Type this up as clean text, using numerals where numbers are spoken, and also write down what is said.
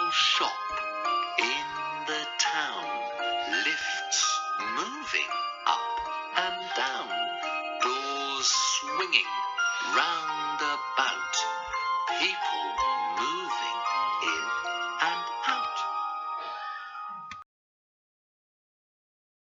shop in the town. Lifts moving up and down. Doors swinging round about. People moving